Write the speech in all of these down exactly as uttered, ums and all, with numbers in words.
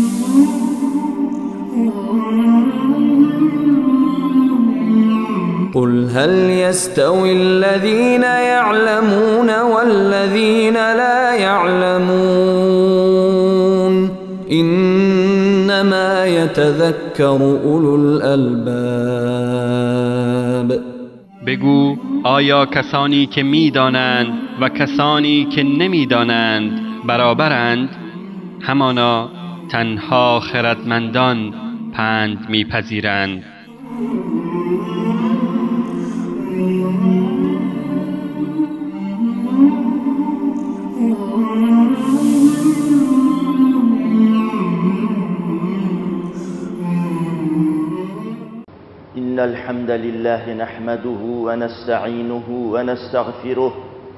قل هل يستوي الذين يعلمون والذين لا يعلمون إنما يتذكر أولو الألباب. بگو آیا کسانی که می‌دانند و کسانی که نمی‌دانند برابرند؟ همانا تنها خردمندان پند می‌پذیرند. إن الحمد لله نحمده ونستعينه ونستغفره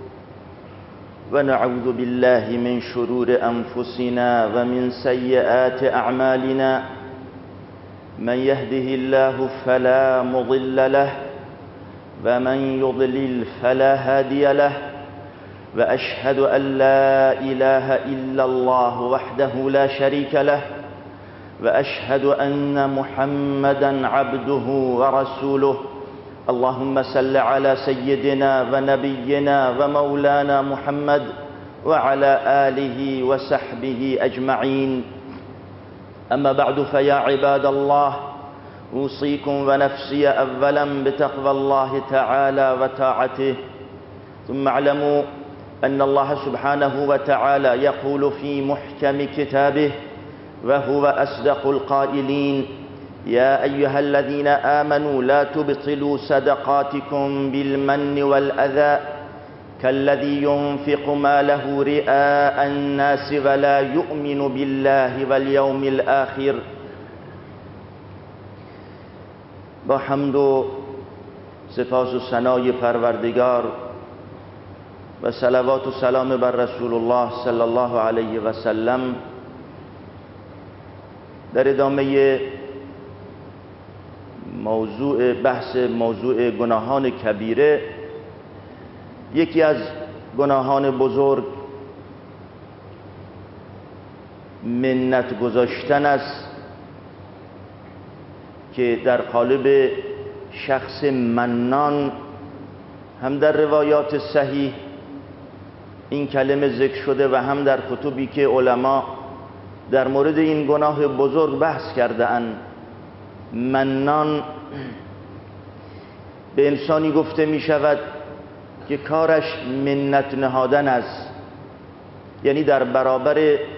ونعوذ بالله من شرور أنفسنا ومن سيئات أعمالنا من يهده الله فلا مضل له ومن يضلل فلا هادي له وأشهد أن لا إله إلا الله وحده لا شريك له وأشهد أن محمدًا عبده ورسوله. اللهم صل على سيدنا ونبينا ومولانا محمد وعلى آله وصحبه أجمعين. أما بعد فيا عباد الله أوصيكم ونفسي أولا بتقوى الله تعالى وطاعته. ثم اعلموا أن الله سبحانه وتعالى يقول في محكم كتابه وهو أصدق القائلين: يا أيها الذين آمنوا لا تبطلوا صدقاتكم بالمن والأذى كالذي ينفق ماله رئاء الناس ولا يؤمن بالله واليوم الآخر. با حمد و سپاس و ثنای پروردگار و صلوات و سلام بر رسول الله صلی الله علیه و سلم، در ادامه موضوع بحث موضوع گناهان کبیره، یکی از گناهان بزرگ منت گذاشتن است که در قالب شخص منان هم در روایات صحیح این کلمه ذکر شده و هم در کتبی که علما در مورد این گناه بزرگ بحث کرده اند. منان به انسانی گفته می شود که کارش منت نهادن است، یعنی در برابر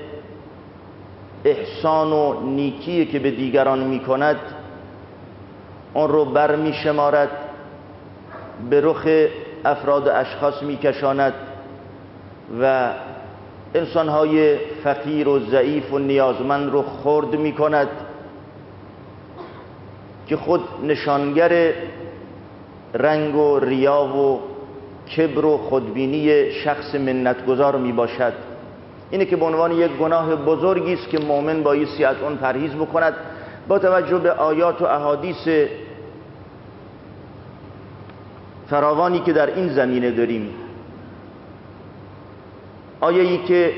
احسان و نیکی که به دیگران می کند آن رو بر می شمارد، به رخ افراد و اشخاص می کشاند و انسانهای فقیر و ضعیف و نیازمند رو خرد می کند که خود نشانگر رنگ و ریا و کبر و خودبینی شخص منتگذار می باشد. اینه که به عنوان یک گناه بزرگی است که مؤمن بایستی از اون پرهیز بکند با توجه به آیات و احادیث فراوانی که در این زمینه داریم. آیه‌ای که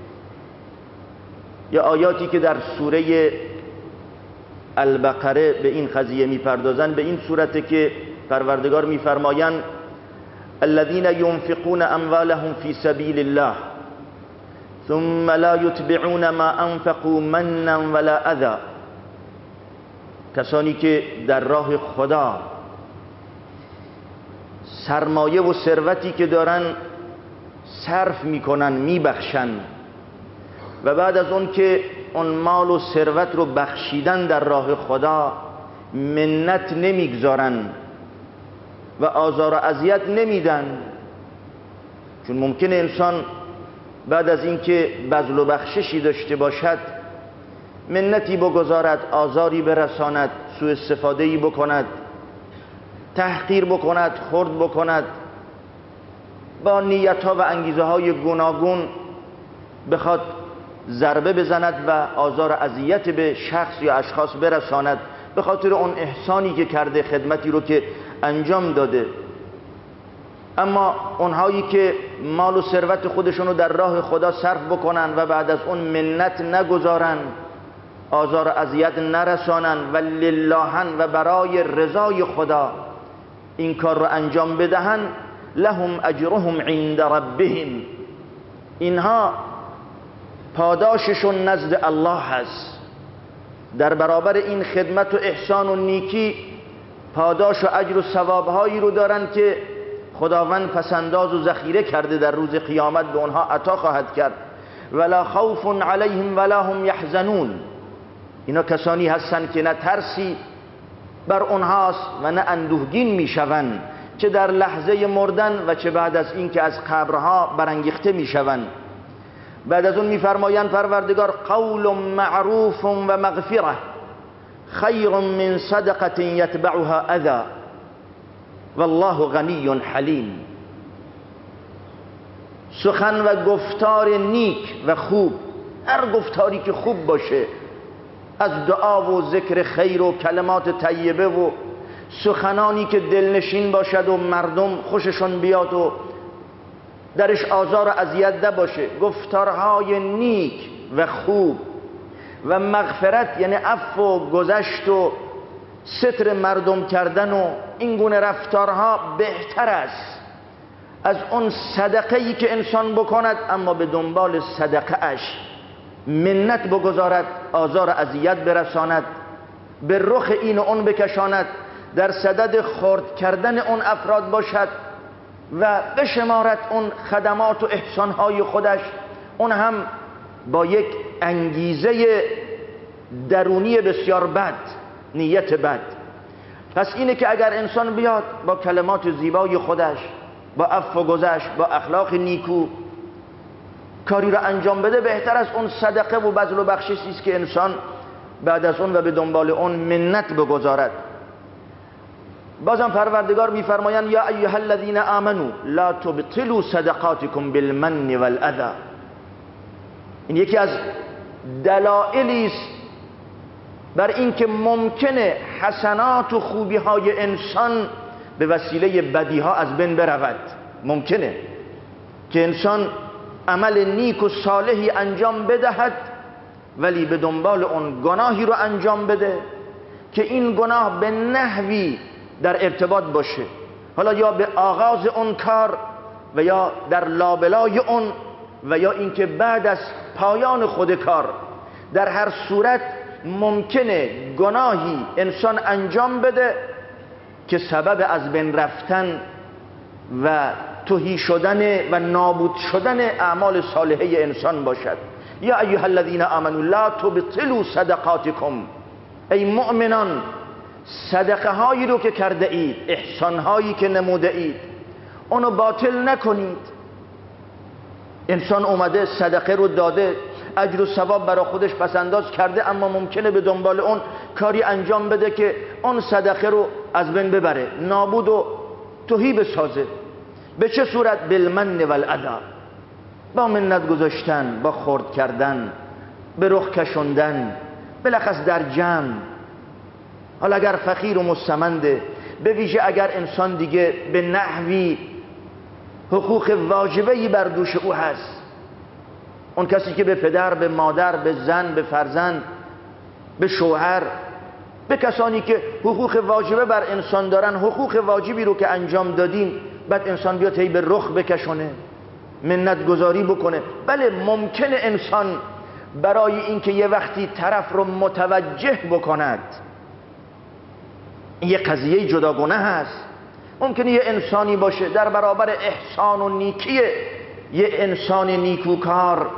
یا آیاتی که در سوره البقره به این قضیه میپردازند به این صورته که پروردگار میفرمایند: الذين ينفقون اموالهم في سبيل الله ثم لا يتبعون ما انفقوا منا ولا اذى. کسانی که در راه خدا سرمایه و ثروتی که دارن صرف میکنن، میبخشن و بعد از اون که اون مال و ثروت رو بخشیدن در راه خدا منت نمیگذارن و آزار و اذیت نمیدن. چون ممکنه انسان بعد از اینکه بذل و بخششی داشته باشد منتی بگذارد، آزاری برساند، سوء استفاده‌ای بکند، تحقیر بکند، خرد بکند، با نیت‌ها و انگیزه‌های گوناگون بخواد ضربه بزند و آزار و اذیت به شخص یا اشخاص برساند به خاطر اون احسانی که کرده، خدمتی رو که انجام داده. اما اونهایی که مال و ثروت خودشونو در راه خدا صرف بکنن و بعد از اون منت نگذارن آزار و اذیت نرسانن و للهن و برای رضای خدا این کار رو انجام بدهن، لهم اجرهم عند ربهم، اینها پاداششون نزد الله هست. در برابر این خدمت و احسان و نیکی پاداش و اجر و ثوابهایی رو دارن که خداوند پسنداز و ذخیره کرده در روز قیامت به اونها عطا خواهد کرد. ولا خوف علیهم ولا هم یحزنون، اینا کسانی هستند که نه ترسی بر اونهاست و نه اندوهگین میشوند، چه در لحظه مردن و چه بعد از اینکه از قبرها برانگیخته میشوند. بعد از اون میفرمایند پروردگار قول معروف و مغفره خیر من صدقه یتبعها اذى والله غنی حلیم. سخن و گفتار نیک و خوب، هر گفتاری که خوب باشه، از دعا و ذکر خیر و کلمات طیبه و سخنانی که دلنشین باشد و مردم خوششون بیاد و درش آزار و اذیت نباشه، گفتارهای نیک و خوب و مغفرت یعنی عفو و گذشت و ستر مردم کردن و این گونه رفتارها بهتر است از اون صدقه‌ای که انسان بکند اما به دنبال صدقه اش منت بگذارد، آزار و اذیت برساند، به رخ این و اون بکشاند، در صدد خرد کردن اون افراد باشد و بشمارد اون خدمات و احسانهای خودش، اون هم با یک انگیزه درونی بسیار بد، نیت بد. پس اینه که اگر انسان بیاد با کلمات زیبای خودش، با عفو و گذشت، با اخلاق نیکو کاری را انجام بده، بهتر از اون صدقه و بذل و بخششی است که انسان بعد از اون و به دنبال اون منت بگذارد. بازم پروردگار میفرمایند یا ایها الذین آمنوا لا تبطلوا صدقاتکم بالمن والاذى. این یکی از دلایلی است بر اینکه ممکنه حسنات و خوبی های انسان به وسیله بدی ها از بین برود. ممکنه که انسان عمل نیک و صالحی انجام بدهد ولی به دنبال اون گناهی رو انجام بده که این گناه به نحوی در ارتباط باشه، حالا یا به آغاز اون کار و یا در لابلای اون و یا اینکه بعد از پایان خود کار، در هر صورت ممکنه گناهی انسان انجام بده که سبب از بین رفتن و تهی شدن و نابود شدن اعمال صالحه انسان باشد. یا ایها الذین آمنوا لا تبطلوا صدقاتکم، ای مؤمنان صدقه هایی رو که کرده اید، احسان هایی که نموده اید، اونو باطل نکنید. انسان اومده صدقه رو داده، اجر و ثواب برای خودش پسنداز کرده، اما ممکنه به دنبال اون کاری انجام بده که اون صدقه رو از بین ببره، نابود و تهی بسازه. به چه صورت؟ بالمن والاذى، با منت گذاشتن، با خرد کردن، به رخ کشوندن، بلخص در جمع. حالا اگر فقیر و مستمنده، به ویژه اگر انسان دیگه به نحوی حقوق واجبه‌ای بر دوش او هست، اون کسی که به پدر، به مادر، به زن، به فرزند، به شوهر، به کسانی که حقوق واجبه بر انسان دارن، حقوق واجبی رو که انجام دادین، بعد انسان بیاد هی به رخ بکشونه، منت گذاری بکنه. بله ممکنه انسان برای اینکه یه وقتی طرف رو متوجه بکند، این یه قضیه جداگانه هست. ممکنه یه انسانی باشه در برابر احسان و نیکی یه انسان نیکوکار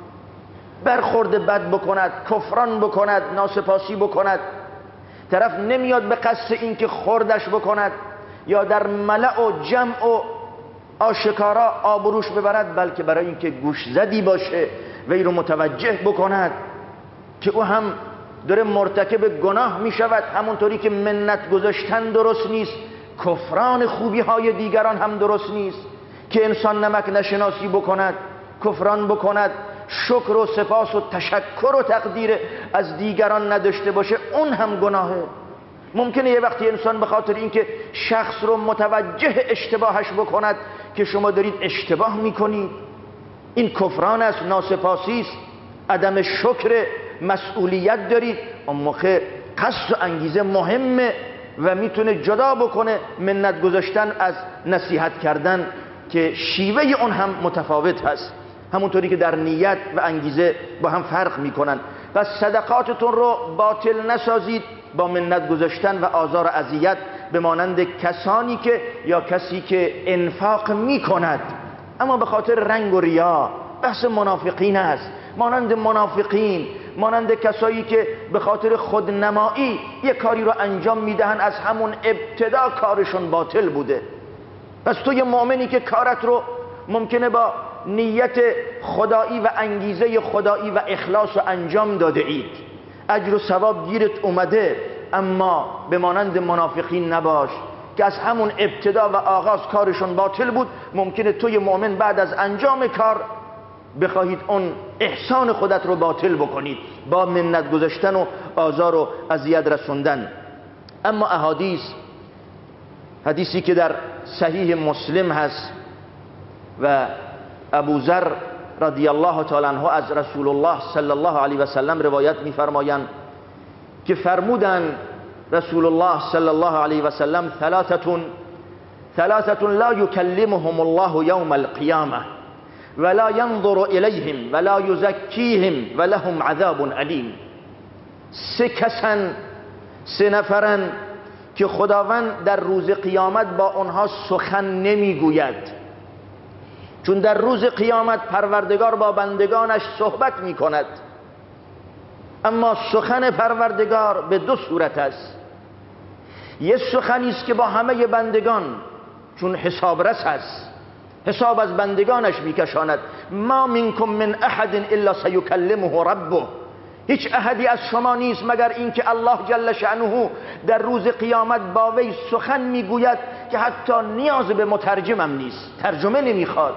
برخورد بد بکند، کفران بکند، ناسپاسی بکند، طرف نمیاد به قصد اینکه خردش بکند یا در ملأ و جمع و آشکارا آبروش ببرد، بلکه برای اینکه گوش زدی باشه و این رو متوجه بکند که او هم داره مرتکب گناه می شود، همونطوری که منت گذاشتن درست نیست، کفران خوبی های دیگران هم درست نیست، که انسان نمک نشناسی بکند، کفران بکند، شکر و سپاس و تشکر و تقدیر از دیگران نداشته باشه، اون هم گناهه. ممکنه یه وقتی انسان به خاطر اینکه شخص رو متوجه اشتباهش بکند که شما دارید اشتباه میکنید، این کفران است، ناسپاسی است، عدم شکر، مسئولیت دارید، اون موقع قصد و انگیزه مهمه و میتونه جدا بکنه منت گذاشتن از نصیحت کردن که شیوه اون هم متفاوت هست، همونطوری که در نیت و انگیزه با هم فرق میکنن. پس صدقاتتون رو باطل نسازید با منت گذاشتن و آزار و اذیت به مانند کسانی که یا کسی که انفاق میکند اما به خاطر رنگ و ریا، بحث منافقین است، مانند منافقین، مانند کسایی که به خاطر خودنمایی یک کاری رو انجام میدهن از همون ابتدا کارشون باطل بوده. پس تو یه مؤمنی که کارت رو ممکنه با نیت خدایی و انگیزه خدایی و اخلاص رو انجام داده اید، اجر و ثواب گیرت اومده، اما به مانند منافقین نباش که از همون ابتدا و آغاز کارشون باطل بود. ممکنه توی مؤمن بعد از انجام کار بخواهید اون احسان خودت رو باطل بکنید با منت گذاشتن و آزار و اذیت رسوندن. اما احادیث، حدیثی که در صحیح مسلم هست و ابو ذر رضی الله تعالی عنه از رسول الله صلی الله علیه و سلم روایت می‌فرمایند که فرمودند رسول الله صلی الله علیه و سلم ثلاثه ثلاثه لا یکلمهم الله یوم القیامه ولا ينظر الیهم ولا یزکیهم ولهم عذاب علیم. سه کسن، سه نفرن که خداوند در روز قیامت با آنها سخن نمیگوید، چون در روز قیامت پروردگار با بندگانش صحبت میکند، اما سخن پروردگار به دو صورت است. یه سخنی است که با همه بندگان، چون حسابرس است، حساب از بندگانش میکشاند. ما منکم من احد الا سیکلمه ربه، هیچ احدی از شما نیست مگر اینکه الله جل شأنه در روز قیامت با وی سخن میگوید که حتی نیاز به مترجمم نیست، ترجمه نمیخواد،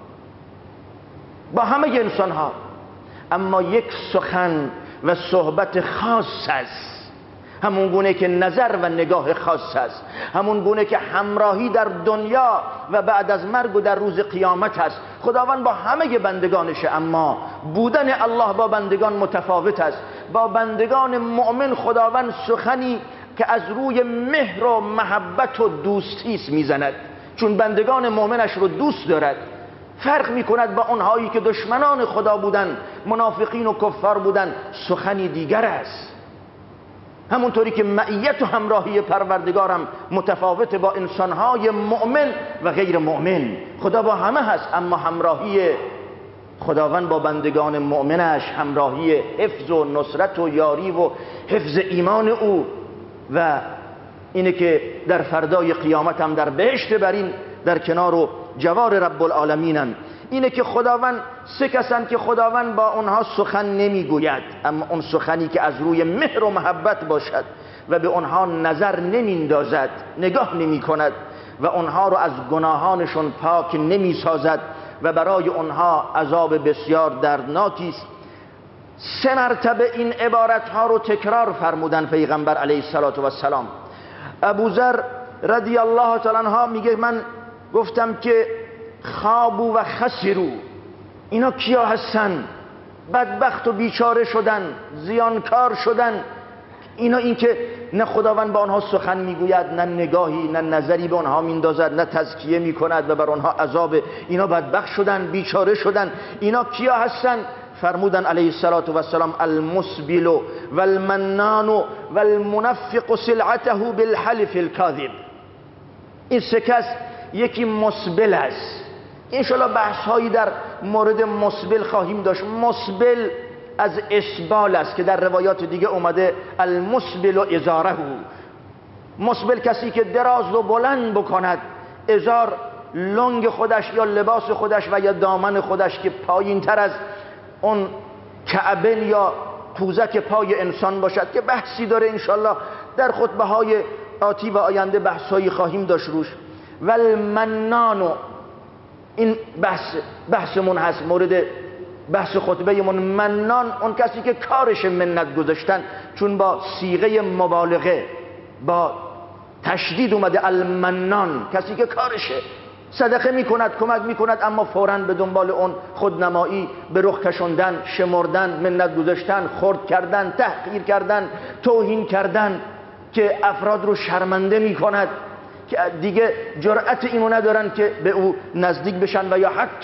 با همه انسان ها. اما یک سخن و صحبت خاص است، همون گونه که نظر و نگاه خاص است، همون گونه که همراهی در دنیا و بعد از مرگ و در روز قیامت است. خداوند با همه بندگانشه، اما بودن الله با بندگان متفاوت است. با بندگان مؤمن خداوند سخنی که از روی مهر و محبت و دوستی است میزند، چون بندگان مؤمنش رو دوست دارد. فرق میکند با اونهایی که دشمنان خدا بودن، منافقین و کفار بودن، سخنی دیگر است. همونطوری که معیت و همراهی پروردگارم متفاوت با انسانهای مؤمن و غیر مؤمن. خدا با همه هست، اما همراهی خداوند با بندگان مؤمنش همراهی حفظ و نصرت و یاری و حفظ ایمان او و اینه که در فردای قیامت هم در بهشت برین در کنار و جوار رب العالمینن. اینه که خداوند سه کسن که خداوند با اونها سخن نمیگوید، اما اون سخنی که از روی مهر و محبت باشد و به اونها نظر نمیندازد، نگاه نمی کند و اونها رو از گناهانشون پاک نمی سازد و برای اونها عذاب بسیار دردناکی است. سه مرتبه این عبارت ها رو تکرار فرمودن پیغمبر علیه السلام. ابو ذر رضی الله تعالی عنه میگه من گفتم که خابو و خسرو، اینا کیا هستن؟ بدبخت و بیچاره شدن، زیانکار شدن. اینا این که نه خداوند با آنها سخن میگوید، نه نگاهی نه نظری به آنها میندازد، نه تزکیه میکند و بر آنها عذاب. اینا بدبخت شدن، بیچاره شدن. اینا کیا هستن؟ فرمودن علیه السلام المسبل والمنان والمنفق سلعته بالحلف الكاذب. این سه کس، یکی مسبل است، انشالله بحث هایی در مورد مسبل خواهیم داشت. مسبل از اسبال است که در روایات دیگه اومده المسبل و ازاره. مسبل کسی که دراز و بلند بکند، ازار لنگ خودش یا لباس خودش و یا دامن خودش که پایین تر از اون کعبن یا پوزک پای انسان باشد، که بحثی داره انشالله در خطبه های آتی و آینده بحث هایی خواهیم داشت روش. والمنان، این بحث بحثمون هست، مورد بحث خطبه من. منان اون کسی که کارش منت گذاشتن، چون با صیغه مبالغه با تشدید اومده المنان، کسی که کارشه صدقه میکند، کمک میکند، اما فوراً به دنبال اون خودنمایی، به رخ کشوندن، شمردن، منت گذاشتن، خرد کردن، تحقیر کردن، توهین کردن که افراد رو شرمنده میکند که دیگه جرأت اینو ندارن که به او نزدیک بشن و یا حتی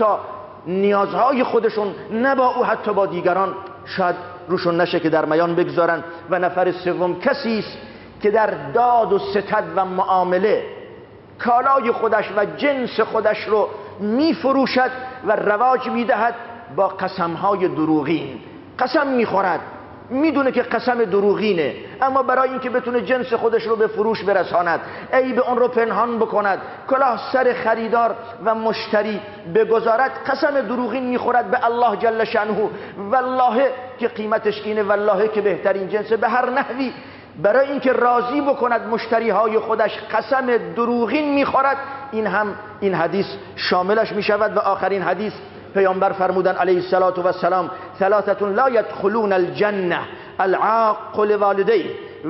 نیازهای خودشون نه با او حتی با دیگران شاید روشون نشه که در میان بگذارن. و نفر سوم کسی است که در داد و ستد و معامله کالای خودش و جنس خودش رو میفروشد و رواج میدهد با قسمهای دروغین. قسم میخورد، میدونه که قسم دروغینه، اما برای اینکه بتونه جنس خودش رو به فروش برساند، عیب اون رو پنهان بکند، کلاه سر خریدار و مشتری بگذارد، قسم دروغین میخورد به الله جل شأنه. والله که قیمتش اینه، والله که بهترین جنسه. به هر نحوی برای اینکه راضی بکند مشتری های خودش قسم دروغین میخورد. این هم این حدیث شاملش میشود. و آخرین حدیث پیامبر فرمودن علیه الصلاة و السلام: ثلاثة لا يدخلون الجنة العاق لوالديه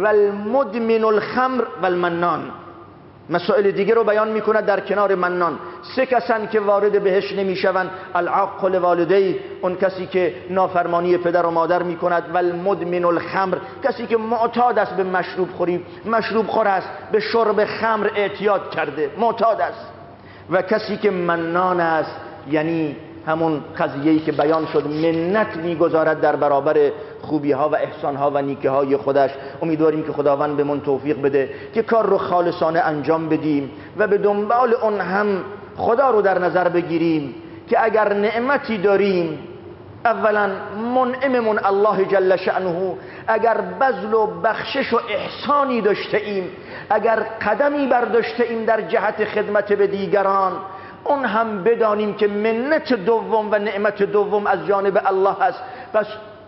والمدمن الخمر والمنان. مسائل دیگه رو بیان میکند در کنار منان. سه کسن که وارد بهشت نمیشوند: العاق لوالديه، اون کسی که نافرمانی پدر و مادر میکند، و المدمن الخمر، کسی که معتاد است به مشروب خوری، مشروب خور است، به شرب خمر اعتیاد کرده، معتاد است، و کسی که منان است، یعنی همون قضیه‌ای که بیان شد، منت میگذارد در برابر خوبی ها و احسان ها و نیکی های خودش. امیدواریم که خداوند بهمون توفیق بده که کار رو خالصانه انجام بدیم و به دنبال اون هم خدا رو در نظر بگیریم که اگر نعمتی داریم، اولا منعممون الله جل شأنه، اگر بذل و بخشش و احسانی داشته ایم، اگر قدمی برداشته ایم در جهت خدمت به دیگران، اون هم بدانیم که منت دوم و نعمت دوم از جانب الله است. پس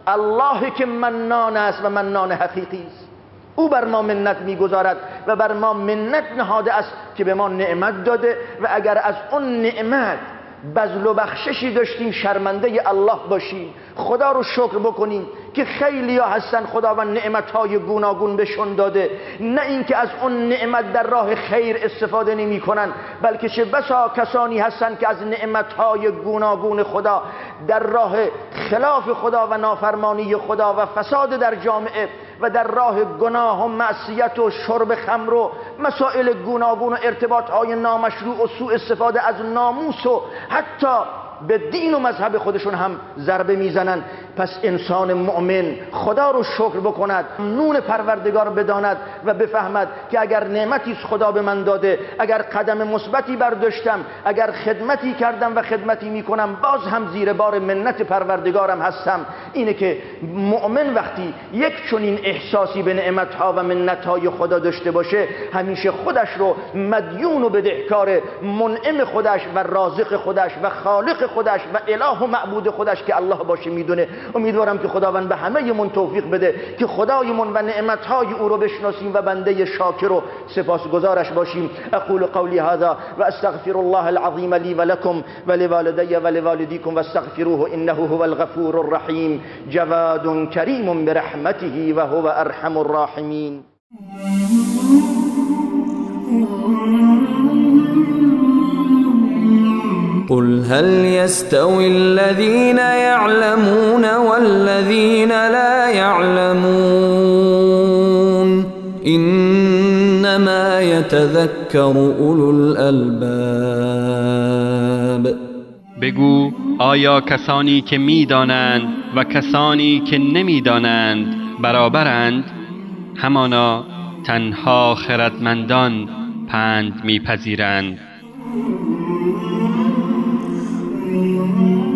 الله که منان است و منان حقیقی است، او بر ما منت میگذارد و بر ما منت نهاده است که به ما نعمت داده، و اگر از اون نعمت بذل و بخششی داشتیم شرمنده الله باشیم، خدا رو شکر بکنیم که خیلی ها هستن خداوند نعمتهای گوناگون بهشون داده، نه اینکه از اون نعمت در راه خیر استفاده نمی کنن، بلکه چه بسا کسانی هستن که از نعمتهای گوناگون خدا در راه خلاف خدا و نافرمانی خدا و فساد در جامعه و در راه گناه و معصیت و شرب خمر و مسائل گوناگون و ارتباطهای نامشروع و سوء استفاده از ناموس و حتی به دین و مذهب خودشون هم ضربه میزنن. پس انسان مؤمن خدا رو شکر بکند، نون پروردگار بداند و بفهمد که اگر نعمتی خدا به من داده، اگر قدم مثبتی برداشتم، اگر خدمتی کردم و خدمتی میکنم، باز هم زیر بار منت پروردگارم هستم. اینه که مؤمن وقتی یک چنین احساسی به نعمتها و منتهای خدا داشته باشه، همیشه خودش رو مدیون و بدهکار منعم خودش و رازق خودش و خالق خودش و اله و معبود خودش که الله باشه میدونه. امیدوارم که خداوند به همه من توفیق بده که خدایمون و نعمتهای او رو بشناسیم و بنده شاکر و سپاسگزارش باشیم. اقول قولی هذا و استغفر الله العظیم لی و لکم و لوالدی و لوالدیکم و استغفروه انه هو الغفور الرحیم جواد کریم برحمته و هو ارحم الراحمین. قل هل يستوي الذين يعلمون والذين لا يعلمون إنما يتذكر أولو الألباب. بگو آیا کسانی که میدانند و کسانی که نمیدانند برابرند؟ همانا تنها خردمندان پند میپذیرند.